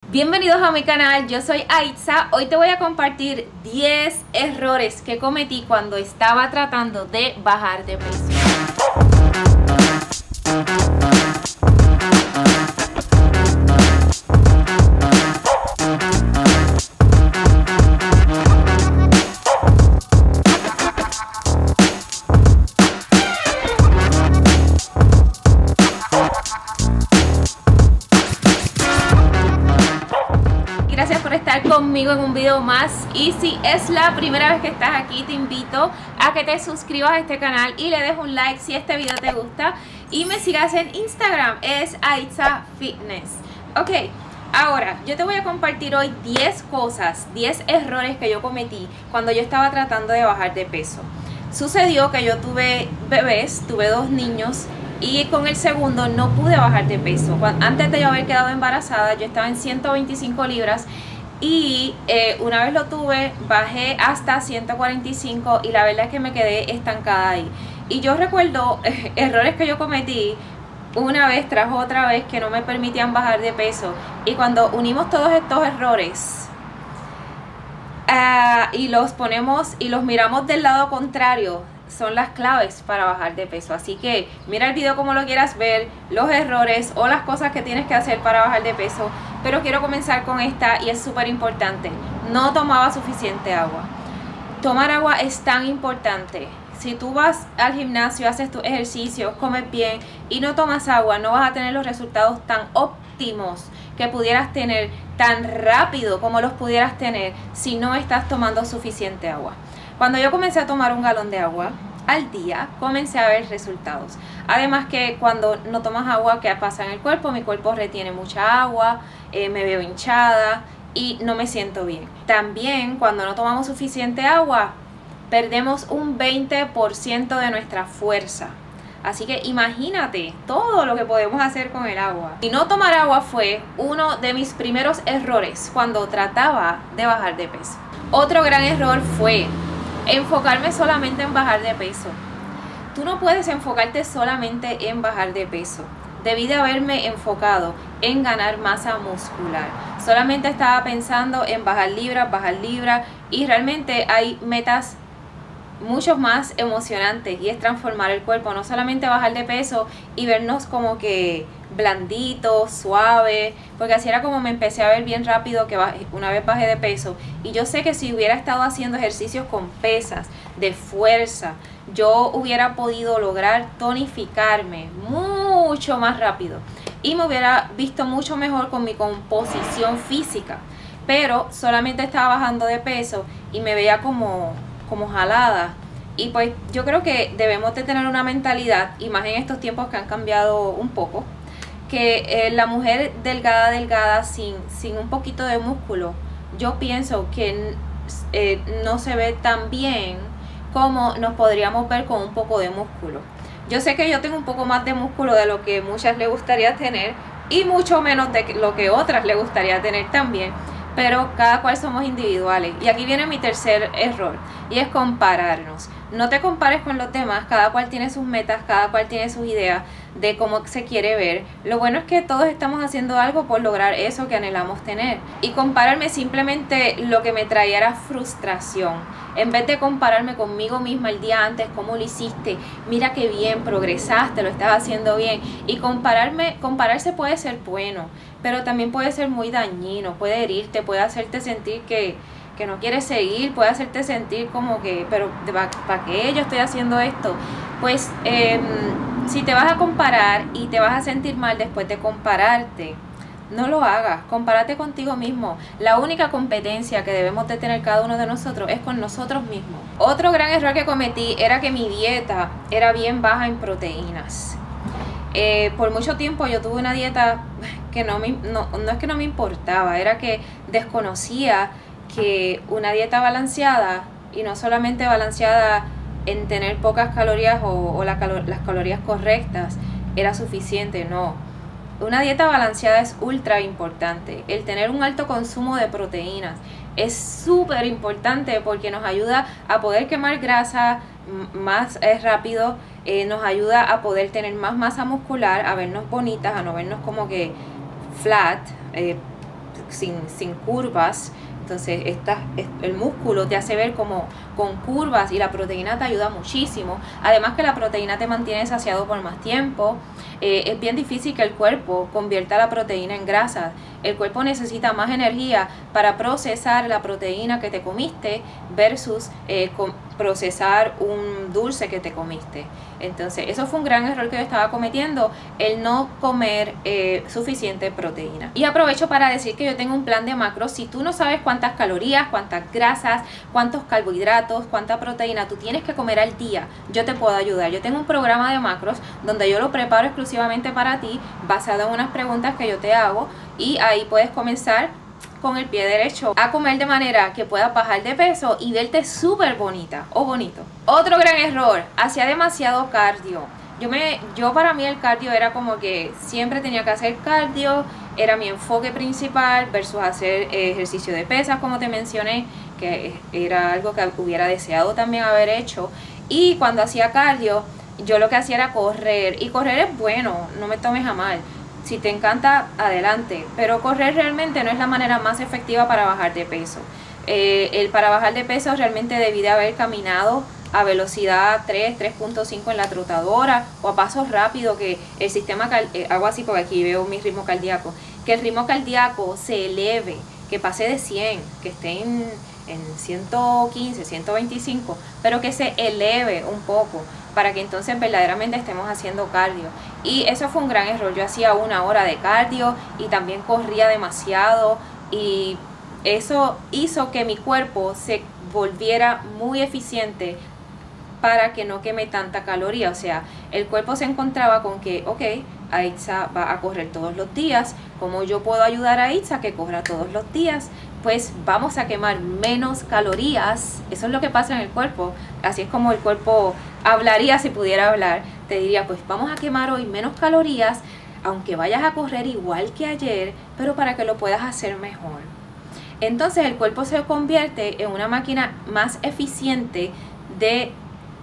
Bienvenidos a mi canal, yo soy Aitza. Hoy te voy a compartir 10 errores que cometí cuando estaba tratando de bajar de peso. Gracias por estar conmigo en un video más, y si es la primera vez que estás aquí te invito a que te suscribas a este canal y le des un like si este video te gusta y me sigas en Instagram, es Aitza Fitness. Ok, ahora yo te voy a compartir hoy 10 cosas, 10 errores que yo cometí cuando yo estaba tratando de bajar de peso. Sucedió que yo tuve bebés, tuve 2 niños y con el segundo no pude bajar de peso. Antes de yo haber quedado embarazada, yo estaba en 125 libras y una vez lo tuve, bajé hasta 145 y la verdad es que me quedé estancada ahí. Y yo recuerdo errores que yo cometí una vez tras otra vez que no me permitían bajar de peso. Y cuando unimos todos estos errores y los ponemos y los miramos del lado contrario, son las claves para bajar de peso. Así que mira el video como lo quieras ver, los errores o las cosas que tienes que hacer para bajar de peso. Pero quiero comenzar con esta y es súper importante. No tomaba suficiente agua. Tomar agua es tan importante. Si tú vas al gimnasio, haces tus ejercicios, comes bien y no tomas agua, no vas a tener los resultados tan óptimos que pudieras tener, tan rápido como los pudieras tener si no estás tomando suficiente agua. Cuando yo comencé a tomar 1 galón de agua al día, comencé a ver resultados. Además que cuando no tomas agua, ¿qué pasa en el cuerpo? Mi cuerpo retiene mucha agua, me veo hinchada y no me siento bien. También cuando no tomamos suficiente agua, perdemos un 20% de nuestra fuerza. Así que imagínate todo lo que podemos hacer con el agua. Y no tomar agua fue uno de mis primeros errores cuando trataba de bajar de peso. Otro gran error fue enfocarme solamente en bajar de peso. Tú no puedes enfocarte solamente en bajar de peso. Debí de haberme enfocado en ganar masa muscular. Solamente estaba pensando en bajar libras y realmente hay metas mucho más emocionantes y es transformar el cuerpo, no solamente bajar de peso y vernos como que blanditos, suaves, porque así era como me empecé a ver bien rápido que una vez bajé de peso. Y yo sé que si hubiera estado haciendo ejercicios con pesas de fuerza, yo hubiera podido lograr tonificarme mucho más rápido y me hubiera visto mucho mejor con mi composición física, pero solamente estaba bajando de peso y me veía como jalada. Y pues yo creo que debemos de tener una mentalidad, y más en estos tiempos que han cambiado un poco, que la mujer delgada sin un poquito de músculo, yo pienso que no se ve tan bien como nos podríamos ver con un poco de músculo. Yo sé que yo tengo un poco más de músculo de lo que muchas les gustaría tener y mucho menos de lo que otras les gustaría tener también, pero cada cual somos individuales. Y aquí viene mi tercer error, y es compararnos. No te compares con los demás, cada cual tiene sus metas, cada cual tiene sus ideas de cómo se quiere ver. Lo bueno es que todos estamos haciendo algo por lograr eso que anhelamos tener. Y compararme simplemente lo que me traía era frustración. En vez de compararme conmigo misma el día antes, cómo lo hiciste, mira qué bien, progresaste, lo estás haciendo bien. Y compararse puede ser bueno, pero también puede ser muy dañino, puede herirte, puede hacerte sentir que no quieres seguir, puede hacerte sentir como que, pero ¿para qué yo estoy haciendo esto? Pues si te vas a comparar y te vas a sentir mal después de compararte, no lo hagas. Compárate contigo mismo. La única competencia que debemos de tener cada uno de nosotros es con nosotros mismos. Otro gran error que cometí era que mi dieta era bien baja en proteínas. Por mucho tiempo yo tuve una dieta que no es que no me importaba, era que desconocía que una dieta balanceada, y no solamente balanceada en tener pocas calorías o las calorías correctas, era suficiente. No, una dieta balanceada es ultra importante. El tener un alto consumo de proteínas es súper importante porque nos ayuda a poder quemar grasa más rápido, nos ayuda a poder tener más masa muscular, a vernos bonitas, a no vernos como que flat, sin curvas. Entonces el músculo te hace ver como con curvas, y la proteína te ayuda muchísimo. Además que la proteína te mantiene saciado por más tiempo. Es bien difícil que el cuerpo convierta la proteína en grasa. El cuerpo necesita más energía para procesar la proteína que te comiste versus procesar un dulce que te comiste. Entonces eso fue un gran error que yo estaba cometiendo, el no comer suficiente proteína. Y aprovecho para decir que yo tengo un plan de macros. Si tú no sabes cuántas calorías, cuántas grasas, cuántos carbohidratos, cuánta proteína tú tienes que comer al día, yo te puedo ayudar. Yo tengo un programa de macros donde yo lo preparo exclusivamente para ti, basado en unas preguntas que yo te hago, y ahí puedes comenzar con el pie derecho a comer de manera que puedas bajar de peso y verte súper bonita o bonito. Otro gran error, hacía demasiado cardio. Yo para mí el cardio era como que siempre tenía que hacer cardio, era mi enfoque principal versus hacer ejercicio de pesas, como te mencioné, que era algo que hubiera deseado también haber hecho. Y cuando hacía cardio, yo lo que hacía era correr, y correr es bueno, no me tomes a mal. Si te encanta, adelante, pero correr realmente no es la manera más efectiva para bajar de peso. Para bajar de peso realmente debí de haber caminado a velocidad 3.5 en la trotadora, o a pasos rápidos, que el sistema, hago así porque aquí veo mi ritmo cardíaco, que el ritmo cardíaco se eleve, que pase de 100, que esté en 115, 125, pero que se eleve un poco, para que entonces verdaderamente estemos haciendo cardio. Y eso fue un gran error. Yo hacía 1 hora de cardio y también corría demasiado, y eso hizo que mi cuerpo se volviera muy eficiente para que no queme tanta caloría. O sea, el cuerpo se encontraba con que, ok, Aitza va a correr todos los días, ¿cómo yo puedo ayudar a Aitza a que corra todos los días? Pues vamos a quemar menos calorías. Eso es lo que pasa en el cuerpo. Así es como el cuerpo hablaría si pudiera hablar. Te diría, pues vamos a quemar hoy menos calorías, aunque vayas a correr igual que ayer, pero para que lo puedas hacer mejor. Entonces el cuerpo se convierte en una máquina más eficiente de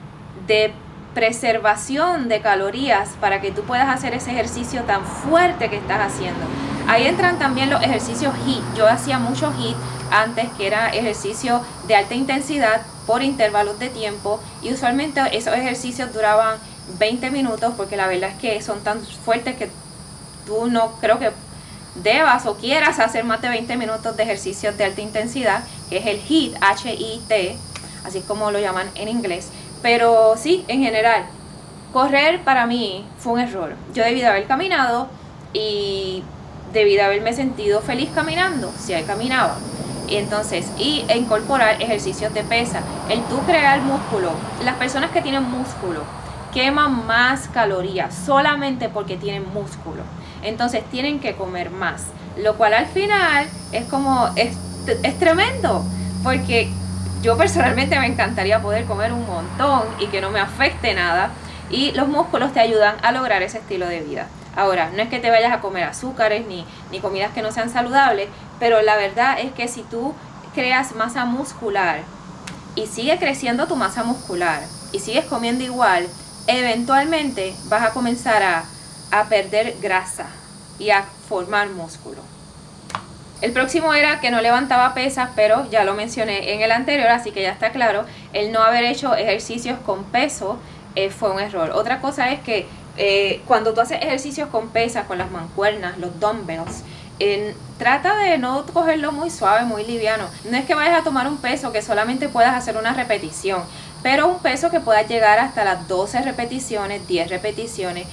preservación de calorías, para que tú puedas hacer ese ejercicio tan fuerte que estás haciendo. Ahí entran también los ejercicios HIIT. Yo hacía mucho HIIT antes, que era ejercicio de alta intensidad por intervalos de tiempo, y usualmente esos ejercicios duraban 20 minutos, porque la verdad es que son tan fuertes que tú no creo que debas o quieras hacer más de 20 minutos de ejercicios de alta intensidad, que es el HIIT, H-I-T, así como lo llaman en inglés. Pero sí, en general, correr para mí fue un error. Yo debí de haber caminado, y debí de haberme sentido feliz caminando, si ahí caminaba. Y entonces, incorporar ejercicios de pesa. El tú crear músculo. Las personas que tienen músculo queman más calorías solamente porque tienen músculo. Entonces tienen que comer más, lo cual al final es tremendo, porque yo personalmente me encantaría poder comer un montón y que no me afecte nada, y los músculos te ayudan a lograr ese estilo de vida. Ahora, no es que te vayas a comer azúcares ni comidas que no sean saludables, pero la verdad es que si tú creas masa muscular y sigue creciendo tu masa muscular y sigues comiendo igual, eventualmente vas a comenzar a perder grasa y a formar músculo. El próximo era que no levantaba pesas, pero ya lo mencioné en el anterior, así que ya está claro. El no haber hecho ejercicios con peso fue un error. Otra cosa es que cuando tú haces ejercicios con pesas, con las mancuernas, los dumbbells, trata de no cogerlo muy suave, muy liviano. No es que vayas a tomar un peso que solamente puedas hacer una repetición, pero un peso que pueda llegar hasta las 12 repeticiones, 10 repeticiones,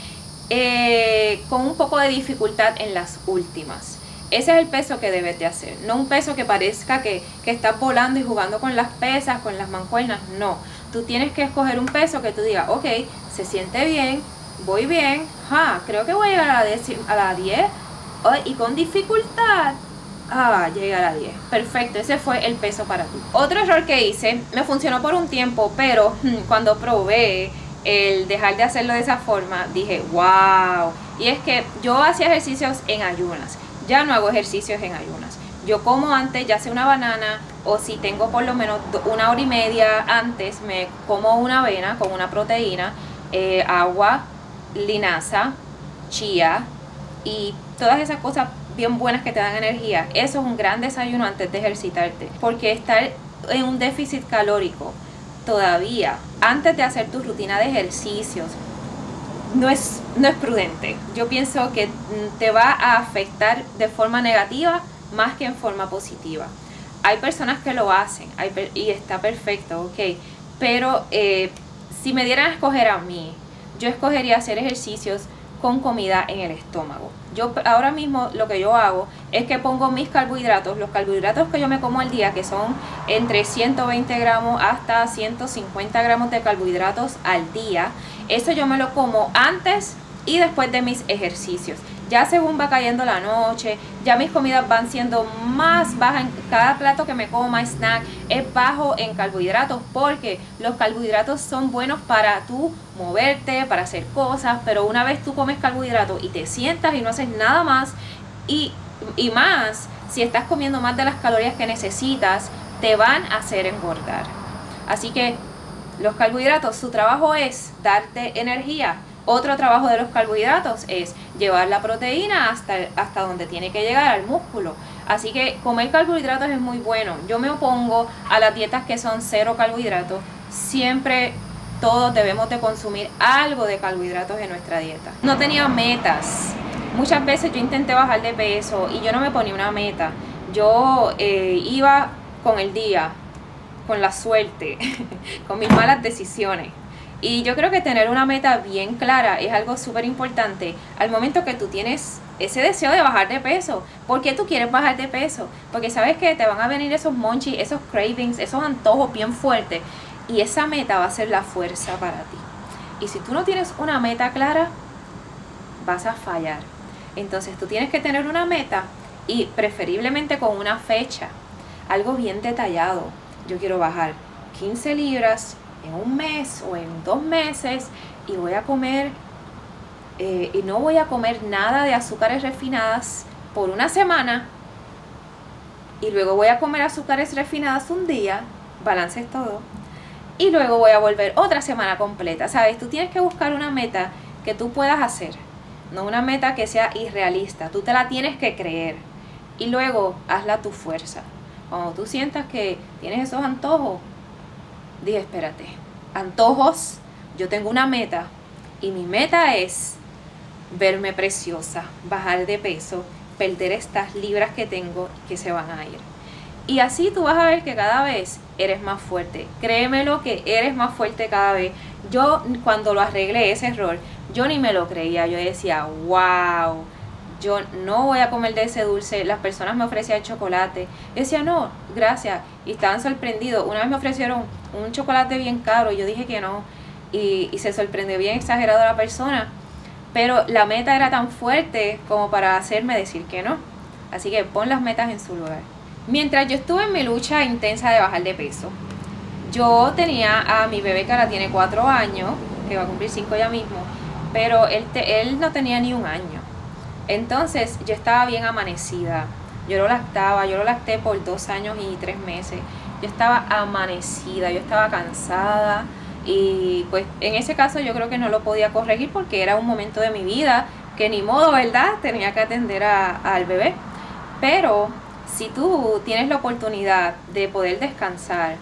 con un poco de dificultad en las últimas. Ese es el peso que debes de hacer, no un peso que parezca que estás volando y jugando con las pesas, con las mancuernas. No, tú tienes que escoger un peso que tú digas, ok, se siente bien, voy bien, creo que voy a llegar a la 10, y con dificultad, llegué a la 10. Perfecto, ese fue el peso para ti. Otro error que hice, me funcionó por un tiempo, pero cuando probé el dejar de hacerlo de esa forma, dije, wow. Y es que yo hacía ejercicios en ayunas. Ya no hago ejercicios en ayunas. Yo como antes, ya sea una banana, o si tengo por lo menos 1 hora y media antes, me como una avena con una proteína, agua, linaza, chía y todas esas cosas bien buenas que te dan energía, eso es un gran desayuno antes de ejercitarte, porque estar en un déficit calórico todavía antes de hacer tu rutina de ejercicios no es prudente. Yo pienso que te va a afectar de forma negativa más que en forma positiva. Hay personas que lo hacen y está perfecto, ok, pero si me dieran a escoger a mí, yo escogería hacer ejercicios con comida en el estómago. Yo ahora mismo lo que yo hago es que pongo mis carbohidratos, los carbohidratos que yo me como al día, que son entre 120 gramos hasta 150 gramos de carbohidratos al día. Eso yo me lo como antes y después de mis ejercicios. Ya según va cayendo la noche, ya mis comidas van siendo más bajas. Cada plato que me coma, snack, es bajo en carbohidratos, porque los carbohidratos son buenos para tú moverte, para hacer cosas, pero una vez tú comes carbohidratos y te sientas y no haces nada más, y más, si estás comiendo más de las calorías que necesitas, te van a hacer engordar. Así que los carbohidratos, su trabajo es darte energía. Otro trabajo de los carbohidratos es llevar la proteína hasta donde tiene que llegar, al músculo. Así que comer carbohidratos es muy bueno. Yo me opongo a las dietas que son cero carbohidratos. Siempre todos debemos de consumir algo de carbohidratos en nuestra dieta. No tenía metas. Muchas veces yo intenté bajar de peso y yo no me ponía una meta. Yo iba con el día, con la suerte, con mis malas decisiones. Y yo creo que tener una meta bien clara es algo súper importante al momento que tú tienes ese deseo de bajar de peso. ¿Por qué tú quieres bajar de peso? Porque sabes que te van a venir esos munchies, esos cravings, esos antojos bien fuertes. Y esa meta va a ser la fuerza para ti. Y si tú no tienes una meta clara, vas a fallar. Entonces tú tienes que tener una meta y preferiblemente con una fecha. Algo bien detallado. Yo quiero bajar 15 libras en un mes o en 2 meses y voy a comer y no voy a comer nada de azúcares refinadas por una semana, y luego voy a comer azúcares refinadas un día, balances todo, y luego voy a volver otra semana completa. ¿Sabes? Tú tienes que buscar una meta que tú puedas hacer, no una meta que sea irrealista. Tú te la tienes que creer y luego hazla tu fuerza. Cuando tú sientas que tienes esos antojos, dije, espérate, antojos, yo tengo una meta y mi meta es verme preciosa, bajar de peso, perder estas libras que tengo que se van a ir. Y así tú vas a ver que cada vez eres más fuerte. Créemelo que eres más fuerte cada vez. Yo cuando lo arreglé ese error, yo ni me lo creía. Yo decía, wow, yo no voy a comer de ese dulce. Las personas me ofrecían chocolate. Yo decía, no, gracias. Y estaban sorprendidos. Una vez me ofrecieron un chocolate bien caro y yo dije que no. Y se sorprendió bien exagerado la persona. Pero la meta era tan fuerte como para hacerme decir que no. Así que pon las metas en su lugar. Mientras yo estuve en mi lucha intensa de bajar de peso, yo tenía a mi bebé que ahora tiene 4 años, que va a cumplir 5 ya mismo, pero él no tenía ni 1 año. Entonces yo estaba bien amanecida. Yo lo lacté por 2 años y 3 meses. Yo estaba amanecida, yo estaba cansada. Y pues en ese caso yo creo que no lo podía corregir porque era un momento de mi vida que ni modo, ¿verdad? Tenía que atender al bebé. Pero si tú tienes la oportunidad de poder descansar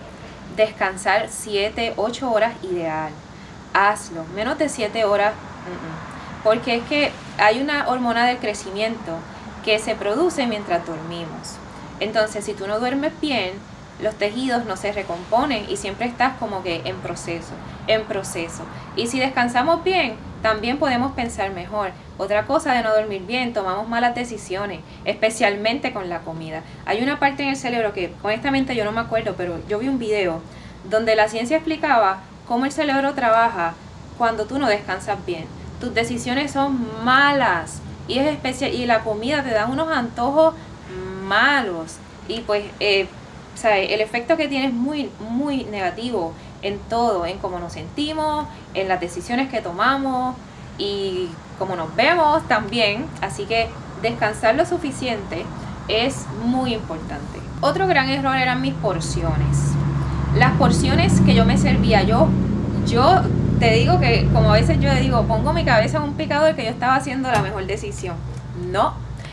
7, 8 horas ideal, hazlo. Menos de 7 horas, porque es que hay una hormona del crecimiento que se produce mientras dormimos. Entonces si tú no duermes bien, los tejidos no se recomponen y siempre estás como que en proceso. Y si descansamos bien, también podemos pensar mejor. Otra cosa de no dormir bien, tomamos malas decisiones, especialmente con la comida. Hay una parte en el cerebro que honestamente yo no me acuerdo, pero yo vi un video donde la ciencia explicaba cómo el cerebro trabaja cuando tú no descansas bien. Tus decisiones son malas y es especial, y la comida te da unos antojos malos y pues el efecto que tiene es muy, muy negativo en todo, en cómo nos sentimos, en las decisiones que tomamos y cómo nos vemos también. Así que descansar lo suficiente es muy importante. Otro gran error eran mis porciones. Las porciones que yo me servía, yo te digo que como a veces yo digo, pongo mi cabeza en un picador, que yo estaba haciendo la mejor decisión. No,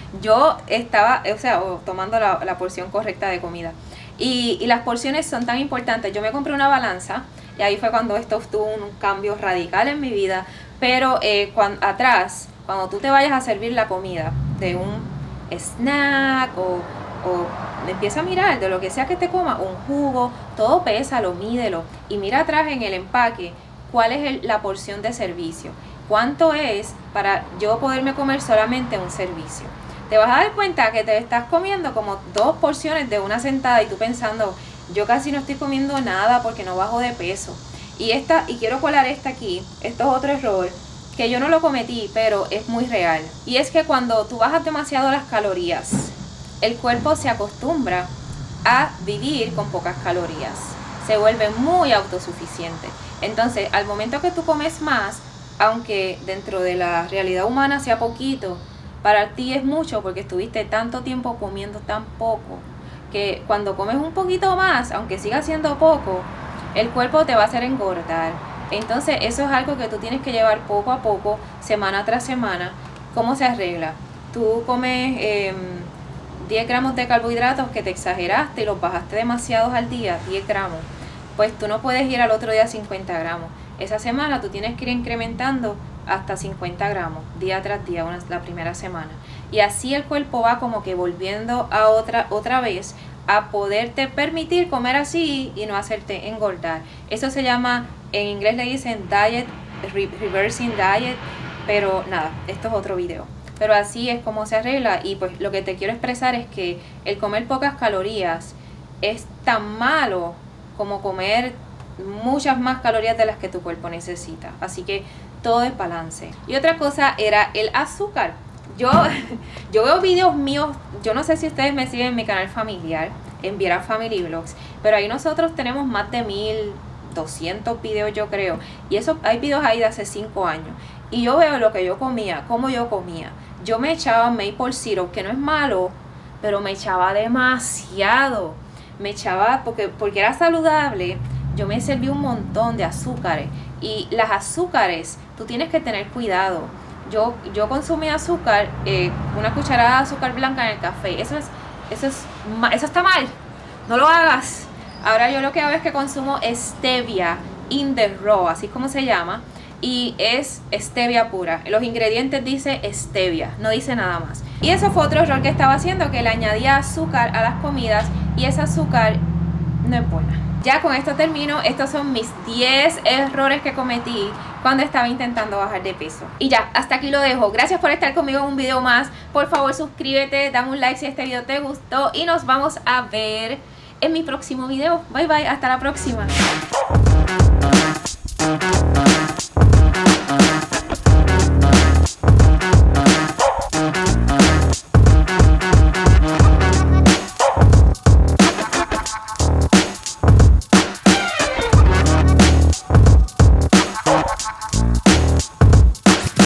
yo estaba, o sea, tomando la porción correcta de comida. Y las porciones son tan importantes. Yo me compré una balanza y ahí fue cuando esto tuvo un cambio radical en mi vida. Pero cuando tú te vayas a servir la comida de un snack o empieza a mirar de lo que sea que te coma, un jugo, todo pésalo, mídelo y mira atrás en el empaque cuál es la porción de servicio, cuánto es para yo poderme comer solamente un servicio. Te vas a dar cuenta que te estás comiendo como 2 porciones de una sentada y tú pensando, yo casi no estoy comiendo nada porque no bajo de peso. Y quiero colar esta aquí, esto es otro error que yo no lo cometí, pero es muy real. Y es que cuando tú bajas demasiado las calorías, el cuerpo se acostumbra a vivir con pocas calorías. Se vuelve muy autosuficiente. Entonces, al momento que tú comes más, aunque dentro de la realidad humana sea poquito, para ti es mucho porque estuviste tanto tiempo comiendo tan poco, que cuando comes un poquito más, aunque siga siendo poco, el cuerpo te va a hacer engordar. Entonces eso es algo que tú tienes que llevar poco a poco, semana tras semana. ¿Cómo se arregla? Tú comes 10 gramos de carbohidratos que te exageraste y los bajaste demasiados al día, 10 gramos. Pues tú no puedes ir al otro día a 50 gramos. Esa semana tú tienes que ir incrementando hasta 50 gramos, día tras día, la primera semana. Y así el cuerpo va como que volviendo a otra vez a poderte permitir comer así y no hacerte engordar. Eso se llama, en inglés le dicen diet, reversing diet, pero nada, esto es otro video. Pero así es como se arregla y pues lo que te quiero expresar es que el comer pocas calorías es tan malo como comer muchas más calorías de las que tu cuerpo necesita. Así que todo es balance. Y otra cosa era el azúcar. Yo veo videos míos, yo no sé si ustedes me siguen en mi canal familiar, en Viera Family Vlogs, pero ahí nosotros tenemos más de 1200 videos yo creo, y eso hay videos ahí de hace 5 años, y yo veo lo que yo comía, cómo yo comía. Yo me echaba maple syrup, que no es malo, pero me echaba demasiado, me echaba porque era saludable. Yo me serví un montón de azúcares, y las azúcares, tú tienes que tener cuidado. Yo consumí azúcar, una cucharada de azúcar blanca en el café. Eso está mal, no lo hagas. Ahora yo lo que hago es que consumo stevia in the raw, así como se llama, y es stevia pura. Los ingredientes dice stevia, no dice nada más. Y eso fue otro error que estaba haciendo, que le añadía azúcar a las comidas y ese azúcar no es buena. Ya con esto termino. Estos son mis 10 errores que cometí cuando estaba intentando bajar de peso. Y ya, hasta aquí lo dejo. Gracias por estar conmigo en un video más. Por favor, suscríbete, dame un like si este video te gustó y nos vamos a ver en mi próximo video. Bye bye, hasta la próxima.